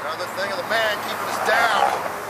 Another thing of the man keeping us down.